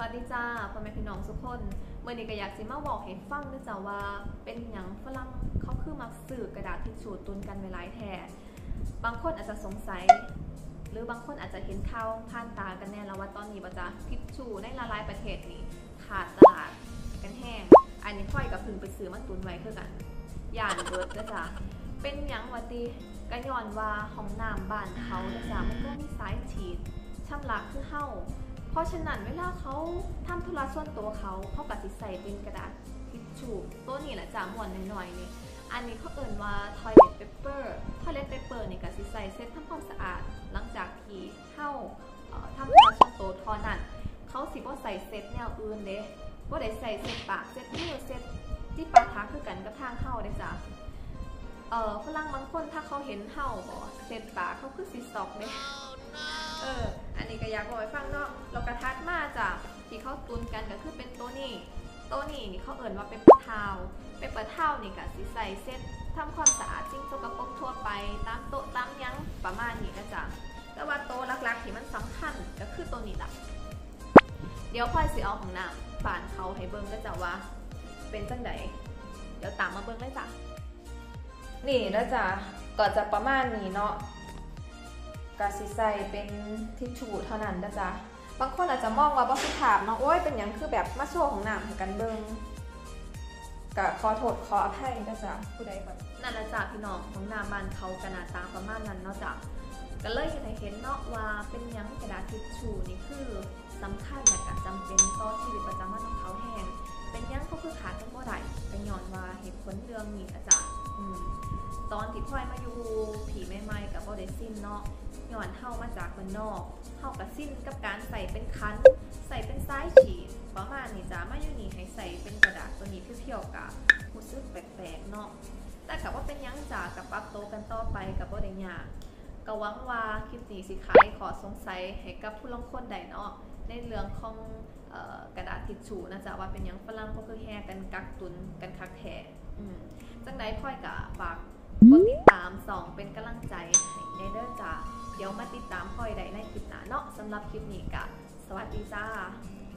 วัสดีจ้าพ่อแม่พี่น้องทุกคนเมื่อนี้ก็อยากสิมาบอกให้ฟังด้วยจ้าว่าเป็นหยังฝรั่งเขาคือมักซื้อกระดาษทิชชู่ตุนกันไว้หลายแท้บางคนอาจจะสงสัยหรือบางคนอาจจะเห็นข่าวผ่านตากันแน่แล้วว่าตอนนี้บ่จ้าทิชชู่ในหลายๆประเทศนี่ขาดตลาดกันแห้งอันนี้ค่อยกับพึ่งไปซื้อมาตุนไว้คือกันย่านเบิดนะจ้าเป็นหยังว่าติก็ย้อนว่าห้องน้ำบ้านเขานะจ้ามันก็มีสายฉีดชำระคือเฮาเพราะฉะนั้นเวลาเขาทำธุระส่วนตัวเขาก็สิใส่เป็นกระดาษทิชชู่ตัวนี้แหละจ้าม้วนหน่อยๆนี่อันนี้เขาเอ่ยว่า toilet paper toilet paper นี่ก็สิใส่เซ็ตทำความสะอาดหลังจากที่เฮาทำธุระส่วนตัวเท่านั้นเขาสิบ่ใส่เซ็ตแนวอื่นเด้บ่ได้ใส่เซ็ตปากเซ็ตมือเซ็ตที่ปากทาคือกันกับทางเฮาได้จ้าฝรั่งบางคนถ้าเขาเห็นเฮาบ่เซ็ตปากเขาคือสิสต็อกเด้อันนี้ก็อยากบอกให้ฟังเนาะเรากระทัดมาจากที่เขาตุนกันก็คือเป็นตัวนี้นี่เขาเอ่ยว่าเป็นเปเปอร์ทาวนี่ก็สิใส่เซ็ตทำความสะอาดสิ่งสกปรกทั่วไปตามโต๊ะตามยังประมาณนี้ก็จ้ะแต่ว่าโต๊ะหลักๆที่มันสำคัญก็คือตัวนี้แหละเดี๋ยวพ่อยสิเอาของน้ำป่านเขาให้เบิ้งก็จะว่าเป็นจังไดเดี๋ยวตามมาเบิ้งเลยจ้ะนี่แล้วจ้ะก็จะประมาณนี้เนาะกาสิใส่เป็นทิชชู่เท่านั้นนะจ๊ะบางคนอาจจะมองว่าบ่สุภาพเนาะโอ้ยเป็นอย่างคือแบบมาโชว์ของน้ำให้กันเบิ่งก็ขอโทษขออภัยนะจ๊ะผู้ใดก่อนนั่นละจ้ะพี่น้องของน้ำบ้านเขากระนาตาประมาณนั้นเนาะจ้ะก็เลยเห็นเนาะว่าเป็นหยังกระดาษทิชชู่นี่คือสำคัญและก็จำเป็นต่อชีวิตประจำวันของเขาแห้งเป็นหยังเขาคือขาดกันบ่ได้เป็นย้อนว่าเหตุผลเรื่องนี้นะจ๊ะตอนที่พ่อยมาอยู่ผีใหม่ๆกับบ่ได้สิ้นเนาะย้อนเฮามาจากบ้านนอกเฮากับสิ้นกับการใส่เป็นคันใส่เป็นสายฉีดประมาณนี้จ้ามาอยู่นี่ให้ใส่เป็นกระดาษตัวนี้เพียวๆกับรู้สึกแปลกๆเนาะแต่กับว่าเป็นยังจ้ากับปรับโตกันต่อไปกับบ่ได้ยากก็หวังว่าคลิปนี้สิขายขอสงสัยให้กับผู้ลงคนใดเนาะในเรื่องของกระดาษทิชชู่นะจ๊ะว่าเป็นยังฝรั่งก็คือแห่กันกักตุนกันคักแท้จังไดค่อยกะฝากกดติดตาม2เป็นกำลังใจให้ในเด้อจ้าเดี๋ยวมาติดตามพ่อยได้ในคลิปหน้าเนาะสำหรับคลิปนี้กะสวัสดีจ้า